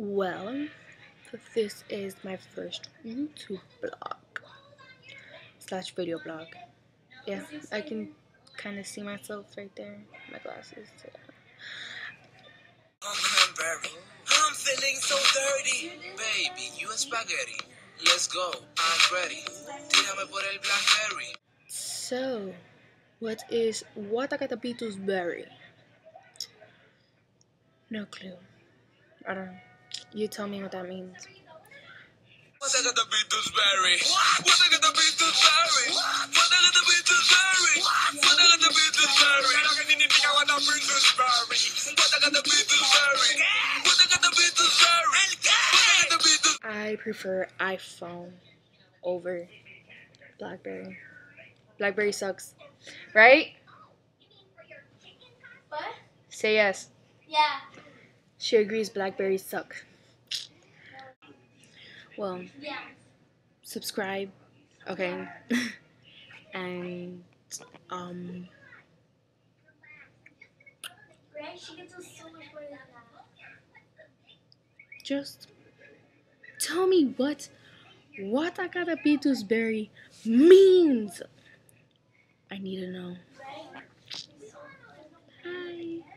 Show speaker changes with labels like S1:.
S1: Well, this is my first YouTube blog slash video blog. Yeah, I can kind of see myself right there. My glasses.
S2: I'm feeling so dirty. Baby, you a spaghetti. Let's go. I'm ready. Tírame por el Blackberry.
S1: So, what is Watagatapitusberry? No clue. I don't know. You tell me what that means.
S2: Watagatapitusberry. Watagatapitusberry. Watagatapitusberry. Watagatapitusberry. ¿Qué significa Watagatapitusberry? Watagatapitusberry. Watagatapitusberry.
S1: I prefer iPhone over Blackberry. Blackberry sucks. Right?
S3: What?
S1: Say yes.
S3: Yeah.
S1: She agrees Blackberries suck. Well,
S3: Yeah.
S1: subscribe. Okay. And
S3: Right? She gets us so much more than that.
S1: just tell me what Watagatapitusberry means. I need to know.
S3: Right?
S1: Hi.